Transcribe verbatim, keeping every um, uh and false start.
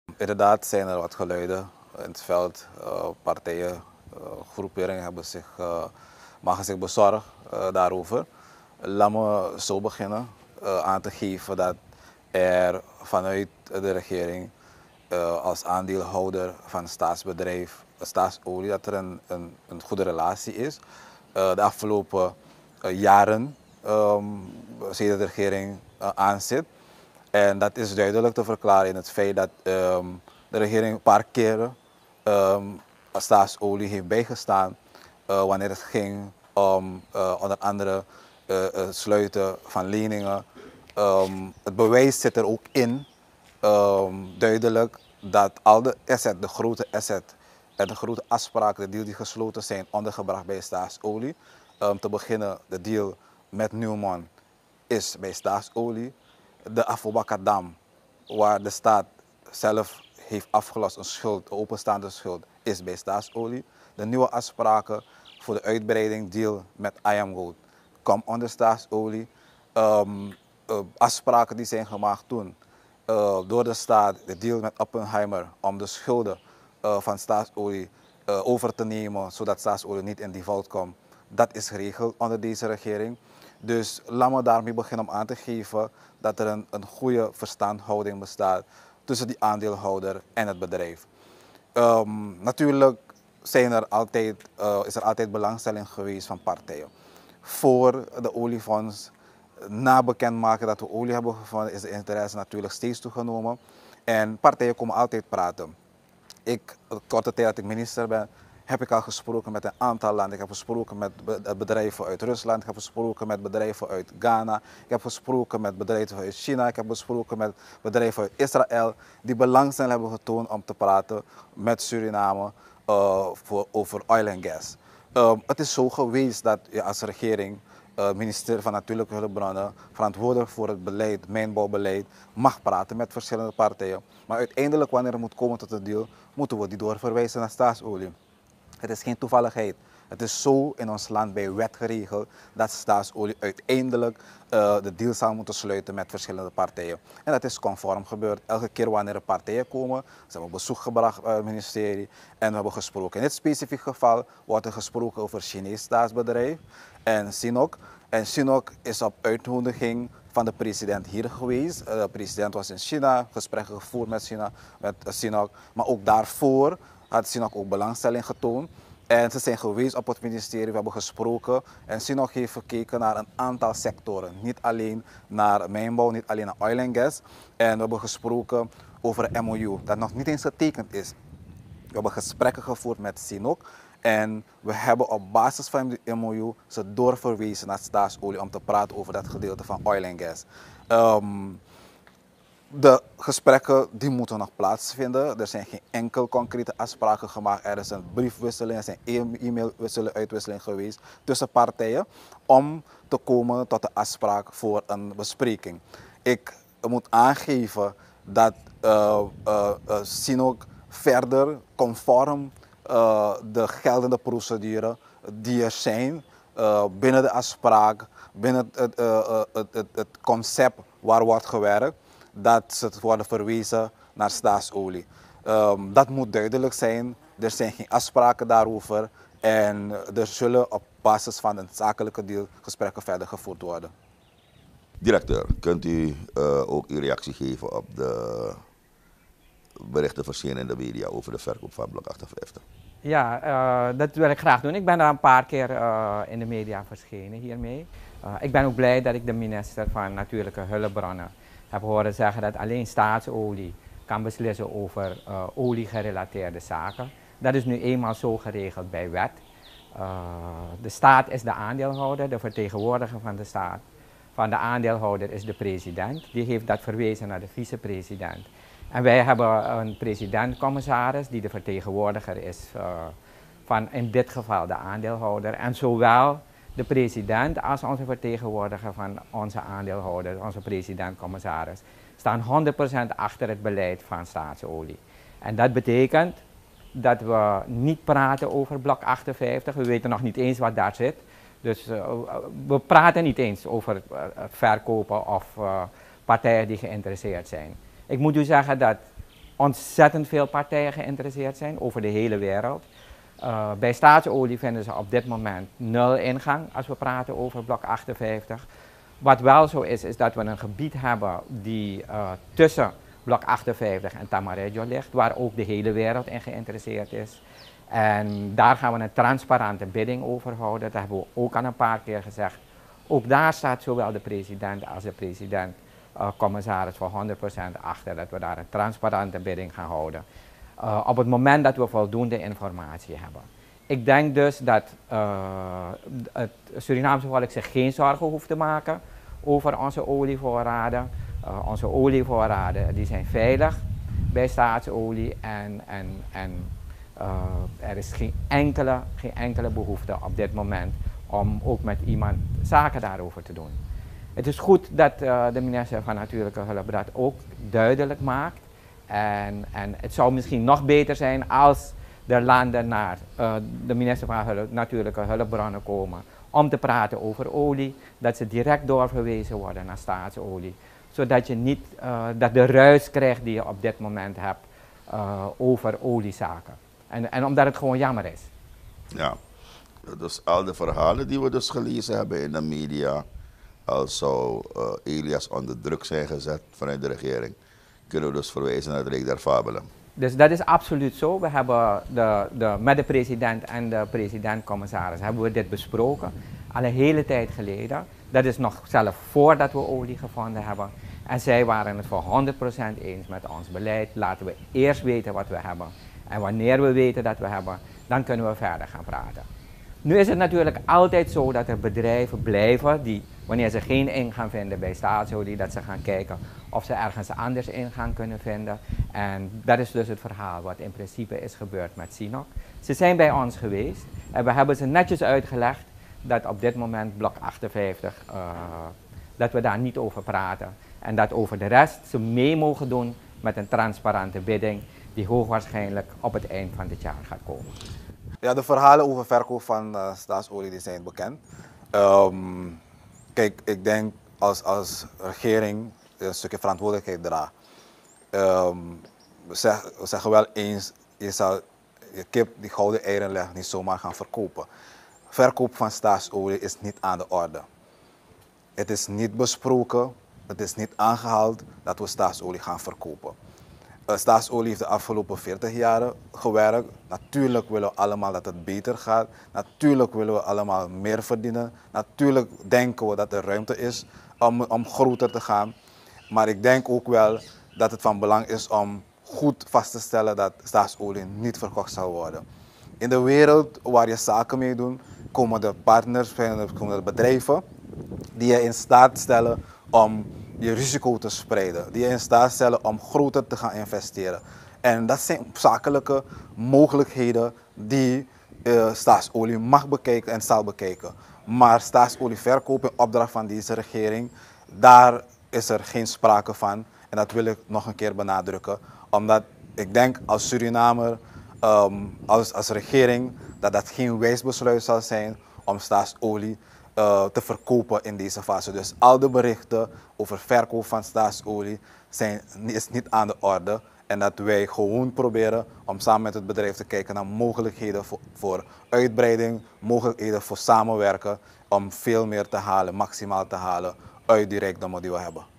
Inderdaad zijn er wat geluiden in het veld. Uh, partijen, uh, groeperingen hebben zich, uh, maken zich bezorgd uh, daarover. Laat me zo beginnen uh, aan te geven dat er vanuit de regering uh, als aandeelhouder van een staatsbedrijf, staatsolie, dat er een, een, een goede relatie is. Uh, de afgelopen uh, jaren, um, sinds de regering uh, aanzit. En dat is duidelijk te verklaren in het feit dat um, de regering een paar keren um, staatsolie heeft bijgestaan uh, wanneer het ging om uh, onder andere uh, het sluiten van leningen. Um, het bewijs zit er ook in, um, duidelijk, dat al de asset, de grote asset en de grote afspraken, de deal die gesloten zijn, ondergebracht bij staatsolie. Um, te beginnen de deal met Newmont is bij staatsolie. De Afobakadam, waar de staat zelf heeft afgelost een schuld, een openstaande schuld, is bij staatsolie. De nieuwe afspraken voor de uitbreiding deal met I A M Gold komt onder staatsolie. Um, uh, afspraken die zijn gemaakt toen uh, door de staat, de deal met Oppenheimer om de schulden uh, van staatsolie uh, over te nemen, zodat staatsolie niet in default komt. Dat is geregeld onder deze regering. Dus laat me daarmee beginnen om aan te geven dat er een, een goede verstandhouding bestaat tussen die aandeelhouder en het bedrijf. Um, natuurlijk zijn er altijd, uh, is er altijd belangstelling geweest van partijen. Voor de oliefonds, na bekendmaken dat we olie hebben gevonden, is de interesse natuurlijk steeds toegenomen. En partijen komen altijd praten. Ik, de korte tijd dat ik minister ben, heb ik al gesproken met een aantal landen. Ik heb gesproken met bedrijven uit Rusland, ik heb gesproken met bedrijven uit Ghana, ik heb gesproken met bedrijven uit China, ik heb gesproken met bedrijven uit Israël, die belangstelling hebben getoond om te praten met Suriname uh, voor, over oil en gas. Uh, het is zo geweest dat je als regering, het uh, ministerie van Natuurlijke Hulpbronnen, verantwoordelijk voor het beleid, mijnbouwbeleid, mag praten met verschillende partijen. Maar uiteindelijk, wanneer het moet komen tot een deal, moeten we die doorverwijzen naar staatsolie. Het is geen toevalligheid. Het is zo in ons land bij wet geregeld dat staatsolie uiteindelijk uh, de deal zal moeten sluiten met verschillende partijen. En dat is conform gebeurd. Elke keer wanneer er partijen komen, ze hebben bezoek gebracht bij het ministerie en we hebben gesproken. In dit specifieke geval wordt er gesproken over een Chinees staatsbedrijf en Sinok. En Sinok is op uitnodiging van de president hier geweest. Uh, de president was in China, gesprekken gevoerd met China, met uh, Sinok. Maar ook daarvoor had Sinok ook belangstelling getoond. En ze zijn geweest op het ministerie, we hebben gesproken. En Sinok heeft gekeken naar een aantal sectoren. Niet alleen naar mijnbouw, niet alleen naar oil en gas. En we hebben gesproken over een M O U dat nog niet eens getekend is. We hebben gesprekken gevoerd met Sinok. En we hebben op basis van die M O U ze doorverwezen naar staatsolie om te praten over dat gedeelte van oil en gas. Um, De gesprekken die moeten nog plaatsvinden. Er zijn geen enkel concrete afspraken gemaakt. Er is een briefwisseling, er zijn e-mailwisseling, uitwisseling geweest tussen partijen om te komen tot de afspraak voor een bespreking. Ik moet aangeven dat uh, uh, uh, Sinok verder conform uh, de geldende procedure die er zijn uh, binnen de afspraak, binnen het, uh, uh, het, het, het concept waar wordt gewerkt, dat ze worden verwezen naar staatsolie. Um, dat moet duidelijk zijn. Er zijn geen afspraken daarover. En er zullen op basis van een zakelijke deal gesprekken verder gevoerd worden. Directeur, kunt u uh, ook uw reactie geven op de berichten verschenen in de media over de verkoop van blok achtenvijftig? Ja, uh, dat wil ik graag doen. Ik ben daar een paar keer uh, in de media verschenen hiermee. Uh, ik ben ook blij dat ik de minister van Natuurlijke Hulpbronnen heb horen zeggen dat alleen staatsolie kan beslissen over uh, oliegerelateerde zaken. Dat is nu eenmaal zo geregeld bij wet. Uh, de staat is de aandeelhouder, de vertegenwoordiger van de staat. Van de aandeelhouder is de president. Die heeft dat verwezen naar de vicepresident. En wij hebben een president-commissaris die de vertegenwoordiger is uh, van in dit geval de aandeelhouder. En zowel de president als onze vertegenwoordiger van onze aandeelhouder, onze president-commissaris, staan honderd procent achter het beleid van staatsolie. En dat betekent dat we niet praten over blok achtenvijftig. We weten nog niet eens wat daar zit. Dus uh, we praten niet eens over uh, verkopen of uh, partijen die geïnteresseerd zijn. Ik moet u zeggen dat ontzettend veel partijen geïnteresseerd zijn over de hele wereld. Uh, bij staatsolie vinden ze op dit moment nul ingang als we praten over blok achtenvijftig. Wat wel zo is, is dat we een gebied hebben die uh, tussen blok achtenvijftig en Tamarillo ligt, waar ook de hele wereld in geïnteresseerd is. En daar gaan we een transparante bidding over houden. Dat hebben we ook al een paar keer gezegd. Ook daar staat zowel de president als de president-commissaris uh, voor honderd procent achter dat we daar een transparante bidding gaan houden. Uh, op het moment dat we voldoende informatie hebben. Ik denk dus dat uh, het Surinaamse volk zich geen zorgen hoeft te maken over onze olievoorraden. Uh, onze olievoorraden die zijn veilig bij staatsolie en, en, en uh, er is geen enkele, geen enkele behoefte op dit moment om ook met iemand zaken daarover te doen. Het is goed dat uh, de minister van Natuurlijke Hulp dat ook duidelijk maakt. En, en het zou misschien nog beter zijn als de landen naar uh, de minister van Hulp, Natuurlijke Hulpbronnen komen om te praten over olie, dat ze direct doorverwezen worden naar staatsolie. Zodat je niet uh, dat de ruis krijgt die je op dit moment hebt uh, over oliezaken. En, en omdat het gewoon jammer is. Ja, dus al de verhalen die we dus gelezen hebben in de media, als zou uh, Elias onder druk zijn gezet vanuit de regering, kunnen we dus verwijzen naar het Rijk der Fabelen. Dus dat is absoluut zo. We hebben de, de, met de president en de president-commissaris hebben we dit besproken. Al een hele tijd geleden. Dat is nog zelf voordat we olie gevonden hebben. En zij waren het voor honderd procent eens met ons beleid. Laten we eerst weten wat we hebben. En wanneer we weten dat we hebben, dan kunnen we verder gaan praten. Nu is het natuurlijk altijd zo dat er bedrijven blijven die, wanneer ze geen ingang vinden bij staatsolie, dat ze gaan kijken of ze ergens anders ingang kunnen vinden. En dat is dus het verhaal wat in principe is gebeurd met Sinop. Ze zijn bij ons geweest en we hebben ze netjes uitgelegd dat op dit moment blok achtenvijftig, uh, dat we daar niet over praten. En dat over de rest ze mee mogen doen met een transparante bidding die hoogwaarschijnlijk op het eind van dit jaar gaat komen. Ja, de verhalen over verkoop van uh, staatsolie die zijn bekend. Um, kijk, ik denk als, als regering een stukje verantwoordelijkheid draagt. Um, we, zeg, we zeggen wel eens, je zal je kip die gouden eieren legt niet zomaar gaan verkopen. Verkoop van staatsolie is niet aan de orde. Het is niet besproken, het is niet aangehaald dat we staatsolie gaan verkopen. Uh, staatsolie heeft de afgelopen veertig jaren gewerkt. Natuurlijk willen we allemaal dat het beter gaat. Natuurlijk willen we allemaal meer verdienen. Natuurlijk denken we dat er ruimte is om, om groter te gaan. Maar ik denk ook wel dat het van belang is om goed vast te stellen dat staatsolie niet verkocht zal worden. In de wereld waar je zaken mee doet, komen er partners, komen er bedrijven die je in staat stellen om je risico te spreiden, die je in staat stellen om groter te gaan investeren. En dat zijn zakelijke mogelijkheden die uh, staatsolie mag bekijken en zal bekijken. Maar staatsolie verkopen in opdracht van deze regering, daar is er geen sprake van. En dat wil ik nog een keer benadrukken. Omdat ik denk als Surinamer, um, als, als regering, dat dat geen wijs besluit zal zijn om staatsolie Uh, te verkopen in deze fase. Dus al de berichten over verkoop van staatsolie zijn, is niet aan de orde. En dat wij gewoon proberen om samen met het bedrijf te kijken naar mogelijkheden voor, voor uitbreiding, mogelijkheden voor samenwerken om veel meer te halen, maximaal te halen uit die rijkdommen die we hebben.